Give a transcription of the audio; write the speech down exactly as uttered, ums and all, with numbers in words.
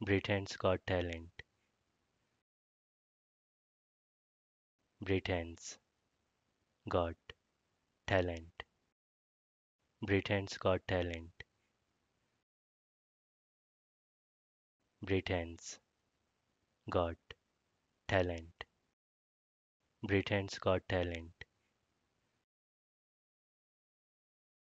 Britain's Got Talent. Britain's Got Talent. Britain's Got Talent. Britain's Got Talent. Britain's Got Talent.